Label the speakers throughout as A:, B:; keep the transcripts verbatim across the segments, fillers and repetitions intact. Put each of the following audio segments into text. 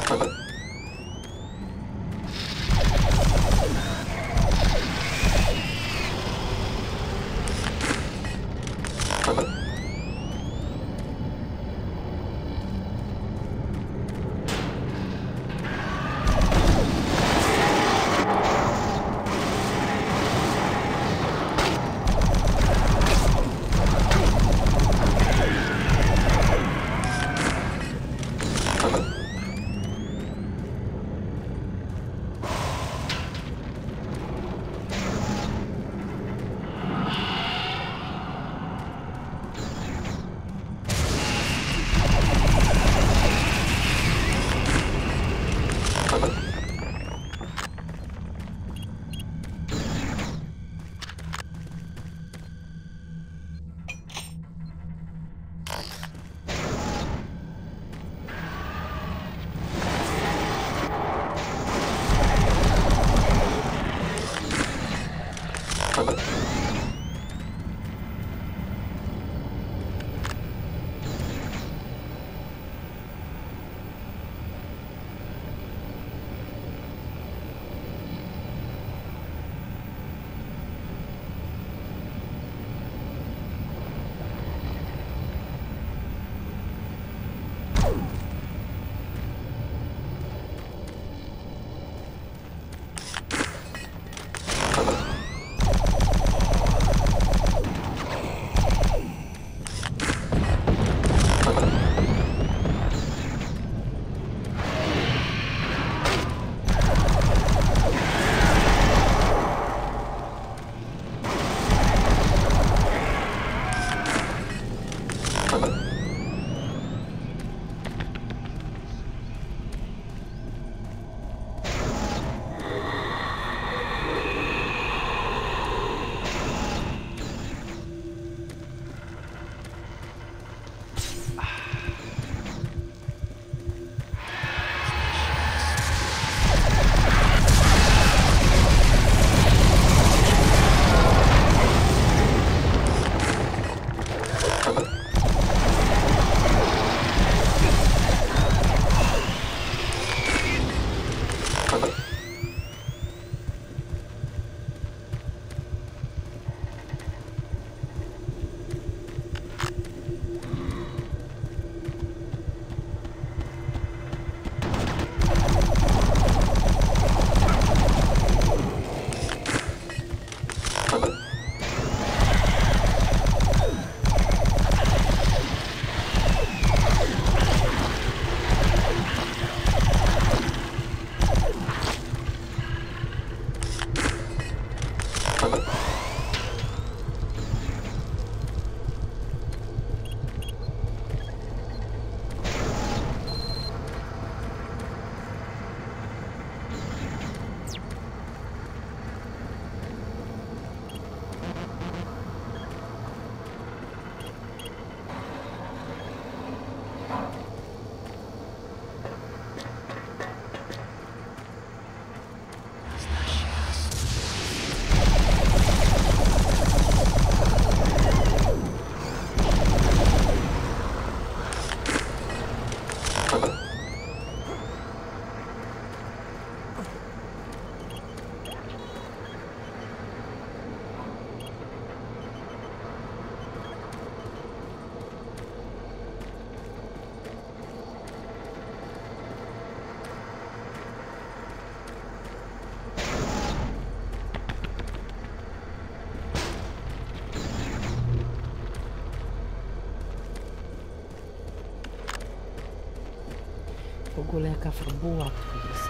A: W ogóle jaka fabuła tu jest.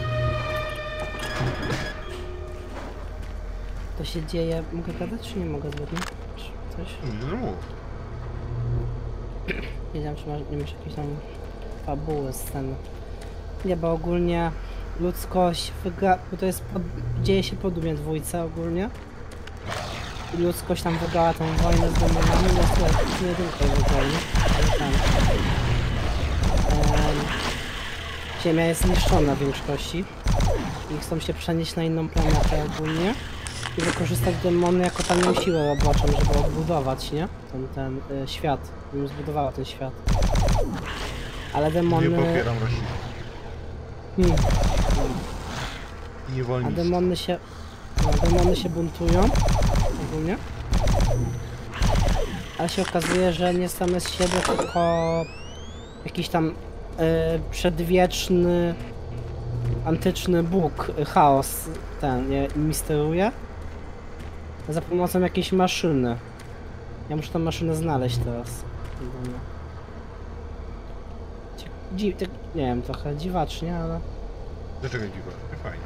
A: To się dzieje... Mogę gadać, czy nie mogę zgodnie? Czy coś?
B: No.
A: Wiedziałem, czy masz, nie masz jakiejś tam fabuły, sceny. Nie, bo ogólnie ludzkość wygra... Bo to jest... Pod... Dzieje się po Dumie dwójce ogólnie. I ludzkość tam wygrała tą wojnę z demonami, no to nie tylko wygrali, ale tam. Ehm, Ziemia jest zniszczona w większości. I chcą się przenieść na inną planetę ogólnie. I wykorzystać demony jako tanią siłę roboczą, żeby odbudować, nie? Ten, ten y, świat. Bym zbudowała ten świat. Ale demony...
B: Nie popieram rasizmu.
A: Hmm.
B: I
A: A
B: niewolnictwo.
A: demony się... No, demony się buntują. Ogólnie. Ale się okazuje, że nie same z siebie, tylko jakiś tam y, przedwieczny, antyczny bóg, y, chaos ten je nimi steruje za pomocą jakiejś maszyny. Ja muszę tę maszynę znaleźć teraz. Ogólnie. Cie- Dzi tak, nie wiem, trochę dziwacznie, ale...
B: Dlaczego dziwacznie? Fajnie.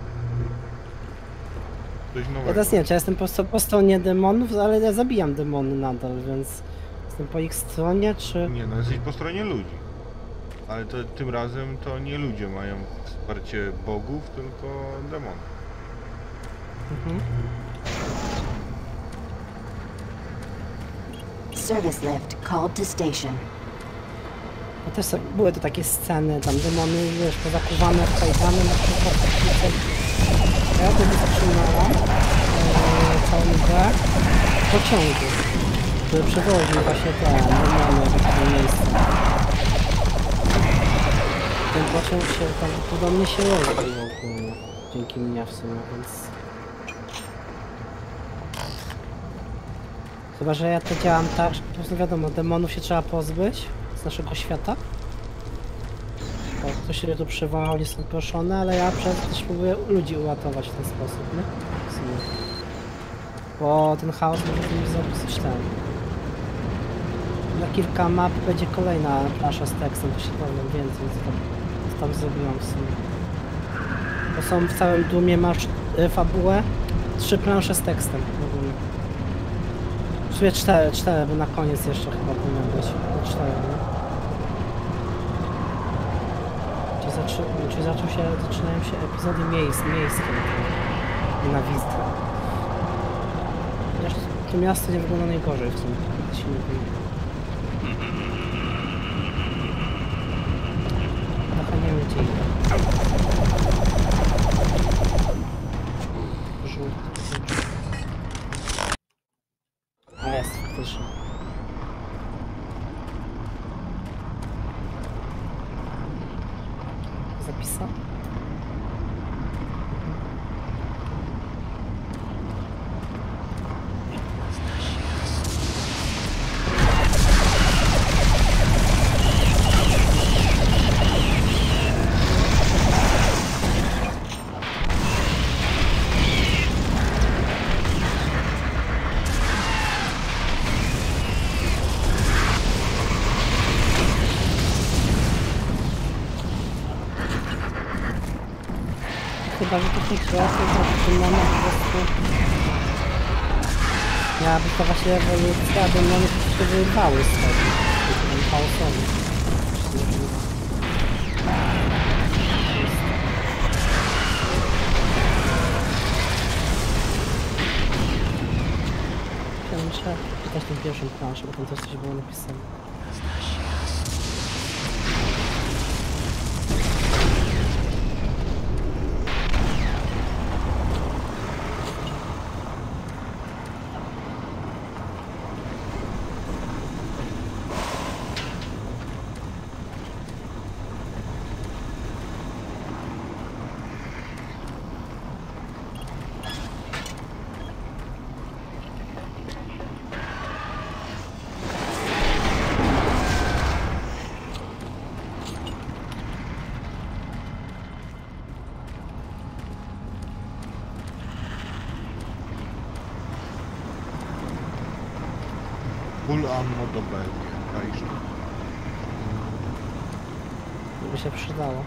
B: Coś
A: Ja
B: nowego.
A: teraz nie wiem, czy ja jestem po, sto- po stronie demonów, ale ja zabijam demony nadal, więc... Jestem po ich stronie, czy...
B: Nie, no jesteś po stronie ludzi. Ale to, tym razem to nie ludzie mają wsparcie bogów, tylko demony.
A: Mhm.
C: Service lift called to station.
A: No też są- były to takie sceny, tam demony, wiesz, pozakuwane w kajdany, na przykład takie... Ja wtedy zaczynałam e, całą grę w pociągu, który przewoził właśnie te demony w takie miejsce. Ten pociąg się prawdopodobnie się rozbił ogólnie, dzięki mnie w sumie, więc... Chyba, że ja to działam tak, że po prostu wiadomo, demonów się trzeba pozbyć z naszego świata. Bo ktoś się tu przywołał, nie są proszone, ale ja przez też próbuję ludzi uratować w ten sposób, nie? W sumie. Bo ten chaos może mi zrobić ten. Na kilka map będzie kolejna plansza z tekstem, to się powiem więcej, co tam, co tam zrobiłam w sumie. Bo są w całym Doomie, masz y, fabułę, trzy plansze z tekstem ogólnie. W sumie cztery, cztery, bo na koniec jeszcze chyba powinno być. No cztery, nie? Czyli, zaczą, czyli zaczął się, zaczynają się epizody miejsc, miejskie. Nienawistne. Chociaż to miasto nie wygląda najgorzej w sumie. To się nie wiem. Trochę nie wiem gdzie idę. Żółty. A jest, faktycznie. Zapisał? Chyba, że to się kreacja zaczynamy po prostu... Miała być to właśnie ewolucja, a demony się wyrwały z tego. Ten chaosowy. Ja muszę czytać tę pierwszą planszę, bo tam też coś było napisane.
B: Full ammo do Belgii. Kaisz.
A: By się przydało.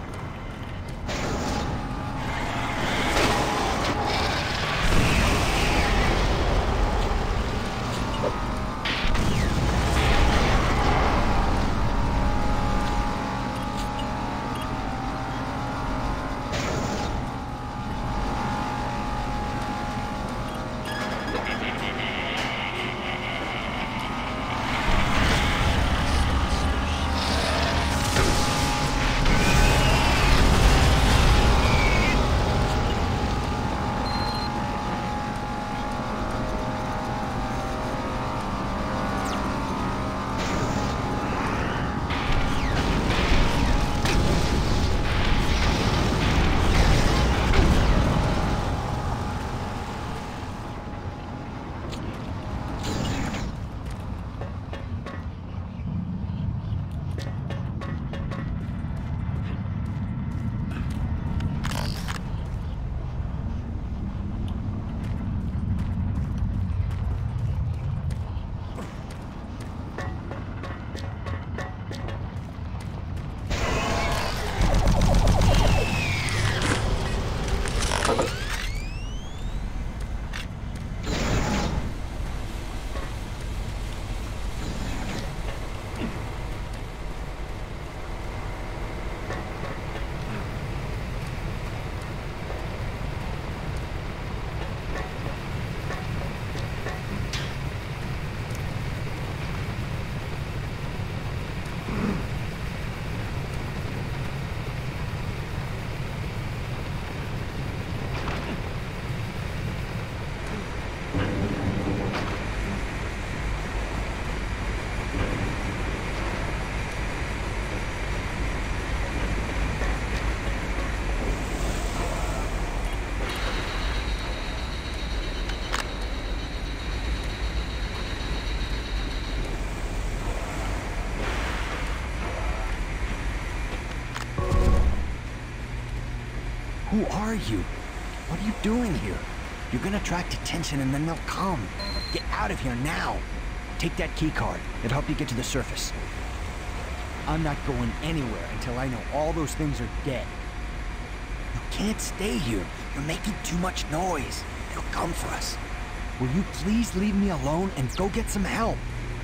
D: Who are you? What are you doing here? You're gonna attract attention and then they'll come. Get out of here now. Take that key card. It'll help you get to the surface. I'm not going anywhere until I know all those things are dead. You can't stay here. You're making too much noise. They'll come for us. Will you please leave me alone and go get some help?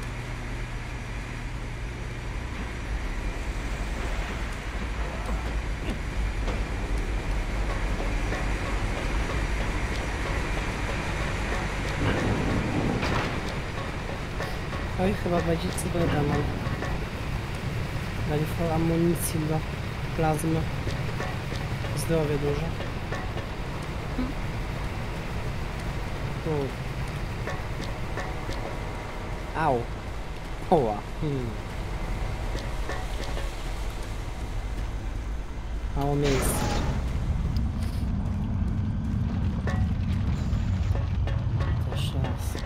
A: Oj, chyba będzie cyberda mam. Dali amunicji do plazmy. Zdrowie dużo. U. Au. Oła. Hmm. Mało miejsca. Też raz.